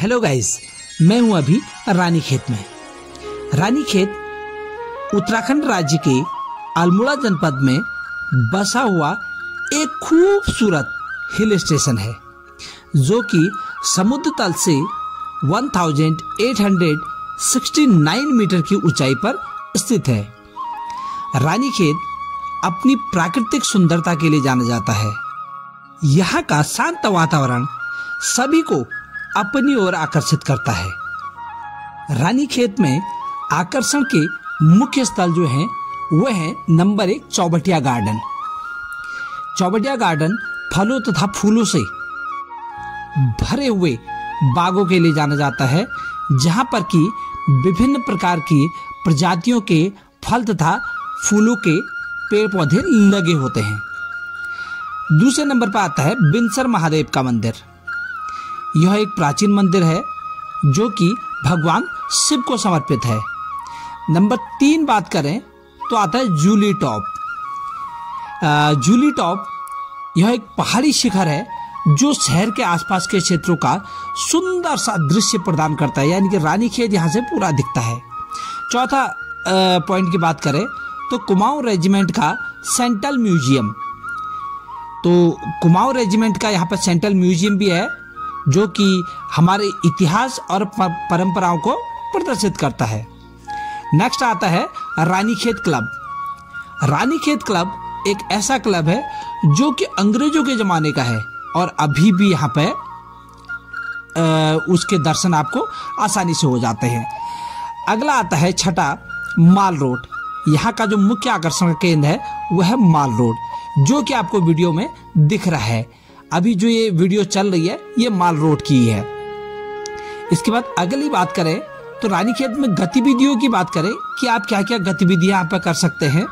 Hello guys, मैं हूं अभी रानीखेत में। रानीखेत उत्तराखंड राज्य के अल्मोड़ा जनपद में बसा हुआ एक खूबसूरत हिल स्टेशन है जो कि समुद्र तल से 1869 मीटर की ऊंचाई पर स्थित है। रानीखेत अपनी प्राकृतिक सुंदरता के लिए जाना जाता है। यहाँ का शांत वातावरण सभी को अपनी ओर आकर्षित करता है। रानीखेत में आकर्षण के मुख्य स्थल जो हैं वह है number 1 Chaubatia garden. Chaubatia garden फलों तथा फूलों से भरे हुए बागों के लिए जाना जाता है, जहां पर कि विभिन्न प्रकार की प्रजातियों के फल तथा फूलों के पेड़ पौधे लगे होते हैं। दूसरे नंबर पर आता है बिनसर महादेव का मंदिर। यह एक प्राचीन मंदिर है जो कि भगवान शिव को समर्पित है। नंबर 3 बात करें तो आता है जूली टॉप। जूली टॉप यह एक पहाड़ी शिखर है जो शहर के आसपास के क्षेत्रों का सुंदर सा दृश्य प्रदान करता है, यानी कि रानीखेत यहाँ से पूरा दिखता है। चौथा पॉइंट की बात करें तो कुमाऊं रेजिमेंट का सेंट्रल म्यूजियम। तो कुमाऊं रेजिमेंट का यहाँ पर सेंट्रल म्यूजियम भी है जो कि हमारे इतिहास और परंपराओं को प्रदर्शित करता है। नेक्स्ट आता है रानीखेत क्लब। रानीखेत क्लब एक ऐसा क्लब है जो कि अंग्रेजों के जमाने का है और अभी भी यहाँ पे उसके दर्शन आपको आसानी से हो जाते हैं। अगला आता है छठा माल रोड। यहाँ का जो मुख्य आकर्षण केंद्र है वह है माल रोड, जो कि आपको वीडियो में दिख रहा है। अभी जो ये वीडियो चल रही है ये माल रोड की है। इसके बाद अगली बात करें तो रानीखेत में गतिविधियों की बात करें कि आप क्या क्या गतिविधियां यहाँ पर कर सकते हैं।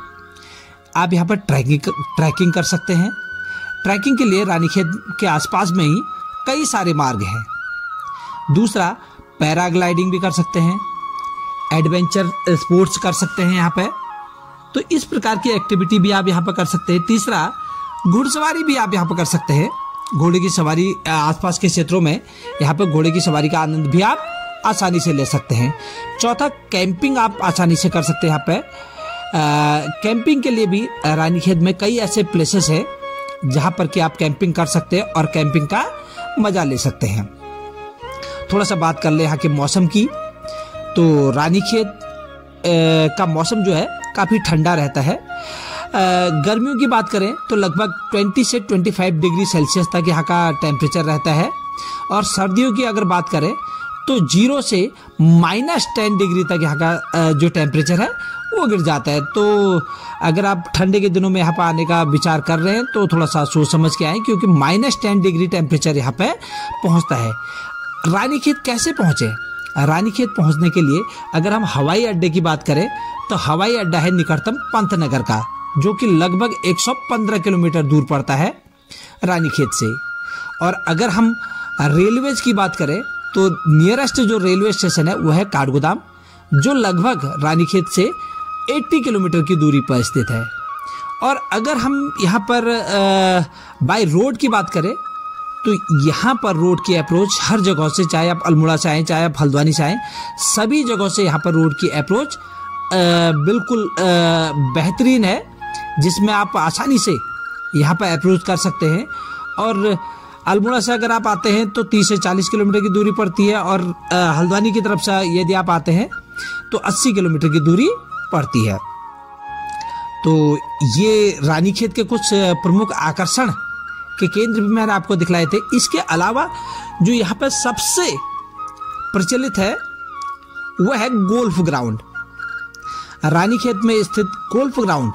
आप यहाँ पर ट्रैकिंग कर सकते हैं। ट्रैकिंग के लिए रानीखेत के आसपास में ही कई सारे मार्ग हैं। दूसरा, पैराग्लाइडिंग भी कर सकते हैं, एडवेंचर स्पोर्ट्स कर सकते हैं यहाँ पे। तो इस प्रकार की एक्टिविटी भी आप यहाँ पर कर सकते हैं। तीसरा, घुड़सवारी भी आप यहाँ पर कर सकते हैं। घोड़े की सवारी आसपास के क्षेत्रों में यहाँ पर घोड़े की सवारी का आनंद भी आप आसानी से ले सकते हैं। चौथा, कैंपिंग आप आसानी से कर सकते हैं। यहाँ पे कैंपिंग के लिए भी रानीखेत में कई ऐसे प्लेसेस हैं जहाँ पर कि आप कैंपिंग कर सकते हैं और कैंपिंग का मजा ले सकते हैं। थोड़ा सा बात कर ले यहाँ के मौसम की। तो रानीखेत का मौसम जो है काफ़ी ठंडा रहता है। गर्मियों की बात करें तो लगभग 20 से 25 डिग्री सेल्सियस तक यहाँ का टेम्परेचर रहता है। और सर्दियों की अगर बात करें तो 0 से -10 डिग्री तक यहाँ का जो टेम्परेचर है वो गिर जाता है। तो अगर आप ठंडे के दिनों में यहाँ पर आने का विचार कर रहे हैं तो थोड़ा सा सोच समझ के आए, क्योंकि -10 डिग्री टेम्परेचर यहाँ पे पहुँचता है। रानीखेत कैसे पहुँचे? रानीखेत पहुँचने के लिए अगर हम हवाई अड्डे की बात करें तो हवाई अड्डा है निकटतम पंतनगर का, जो कि लगभग 115 किलोमीटर दूर पड़ता है रानीखेत से। और अगर हम रेलवेज की बात करें तो नियरेस्ट जो रेलवे स्टेशन है वह है काठगोदाम, जो लगभग रानीखेत से 80 किलोमीटर की दूरी पर स्थित है। और अगर हम यहाँ पर बाय रोड की बात करें तो यहाँ पर रोड की अप्रोच हर जगह से, चाहे आप अल्मोड़ा से आएँ चाहे आप हल्द्वानी से आएँ, सभी जगहों से यहाँ पर रोड की अप्रोच बिल्कुल बेहतरीन है, जिसमें आप आसानी से यहाँ पर अप्रोच कर सकते हैं। और अल्मोड़ा से अगर आप आते हैं तो 30 से 40 किलोमीटर की दूरी पड़ती है, और हल्द्वानी की तरफ से यदि आप आते हैं तो 80 किलोमीटर की दूरी पड़ती है। तो ये रानीखेत के कुछ प्रमुख आकर्षण के केंद्र भी मैंने आपको दिखलाए थे। इसके अलावा जो यहाँ पर सबसे प्रचलित है वह है गोल्फ ग्राउंड। रानीखेत में स्थित गोल्फ ग्राउंड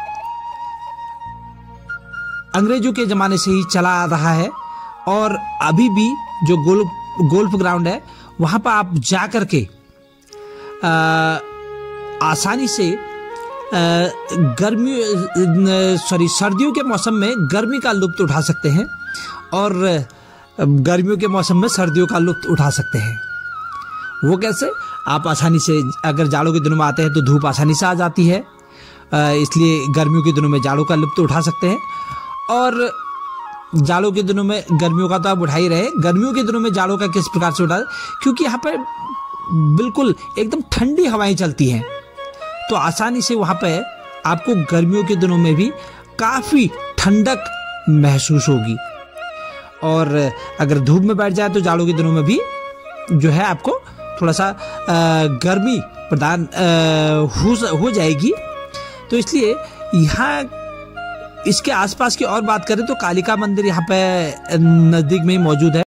अंग्रेजों के जमाने से ही चला आ रहा है, और अभी भी जो गोल्फ ग्राउंड है वहां पर आप जा कर के आसानी से सर्दियों के मौसम में गर्मी का लुत्फ उठा सकते हैं और गर्मियों के मौसम में सर्दियों का लुत्फ उठा सकते हैं। वो कैसे? आप आसानी से अगर जाड़ों के दिनों में आते हैं तो धूप आसानी से आ जाती है, इसलिए गर्मियों के दिनों में जाड़ों का लुत्फ उठा सकते हैं। और जाड़ों के दिनों में गर्मियों का तो आप उठा ही रहे, गर्मियों के दिनों में जाड़ों का किस प्रकार से उठा, क्योंकि यहाँ पर बिल्कुल एकदम ठंडी हवाएं चलती हैं, तो आसानी से वहाँ पे आपको गर्मियों के दिनों में भी काफ़ी ठंडक महसूस होगी। और अगर धूप में बैठ जाए तो जाड़ों के दिनों में भी जो है आपको थोड़ा सा गर्मी प्रदान हो जाएगी। तो इसलिए यहाँ इसके आसपास की और बात करें तो कालिका मंदिर यहाँ पे नज़दीक में ही मौजूद है।